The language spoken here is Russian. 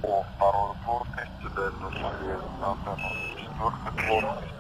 по второй плоскости, дальше шли на четвертой плоскости.